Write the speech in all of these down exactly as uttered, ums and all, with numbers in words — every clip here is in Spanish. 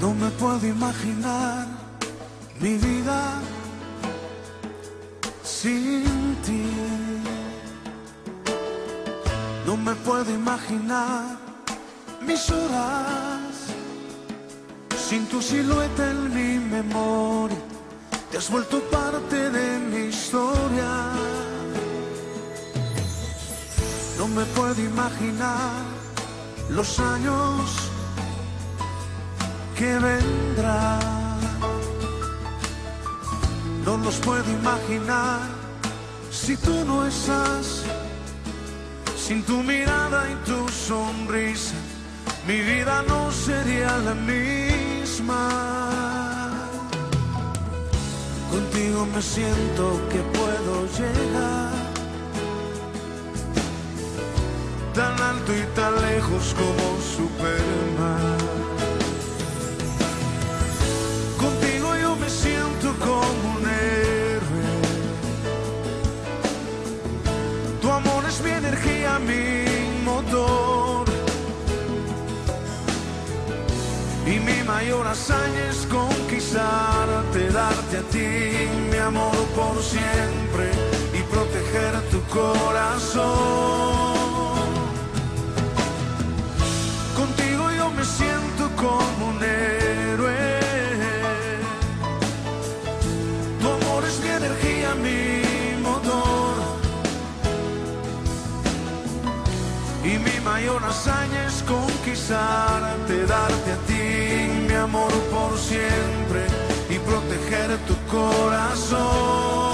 No me puedo imaginar mi vida sin ti. No me puedo imaginar mis horas sin tu silueta en mi memoria. Te has vuelto parte de mi historia. No me puedo imaginar los años que vendrán. No los puedo imaginar si tú no estás. Sin tu mirada y tu sonrisa, mi vida no sería la misma. Contigo me siento que puedo llegar tan alto y tan lejos como Superman. Contigo yo me siento como un héroe. Tu amor es mi energía, mi motor. Y mi mayor hazaña es conquistarte, darte a ti mi amor por siempre y proteger tu corazón. Contigo yo me siento como un héroe. Tu amor es mi energía, mi motor. Y mi mayor hazaña es conquistarte, darte a ti mi amor por siempre y proteger tu corazón.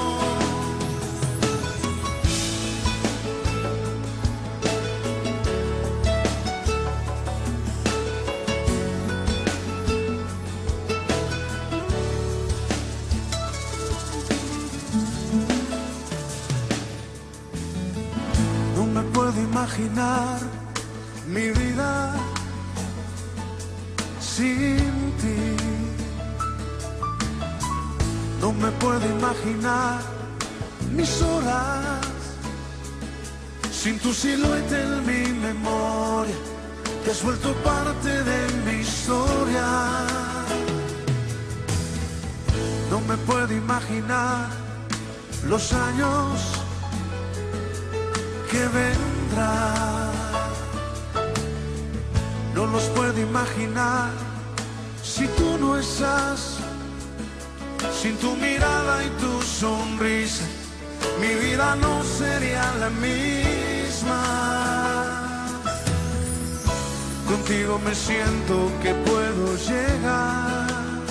No me puedo imaginar mi vida sin ti. No me puedo imaginar mis horas sin tu silueta en mi memoria. Te has vuelto parte de mi historia. No me puedo imaginar los años que vendrán. No los puedo imaginar si tú no estás. Sin tu mirada y tu sonrisa, mi vida no sería la misma. Contigo me siento que puedo llegar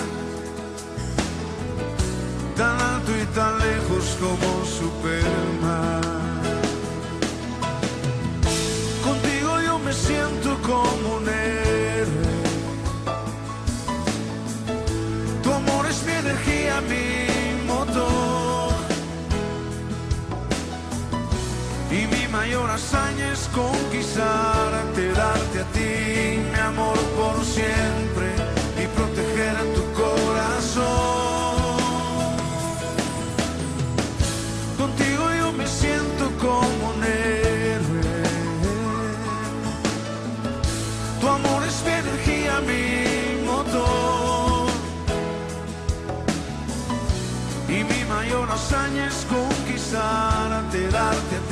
tan alto y tan lejos como Superman. Contigo yo me siento como un héroe. Tu amor es mi energía, mi motor. Y mi mayor hazaña es conquistarte, darte a ti mi amor por siempre y proteger a tu corazón. Contigo yo me siento como un héroe. Tu amor es mi energía, mi motor. Y mi mayor hazaña es conquistarte, darte a ti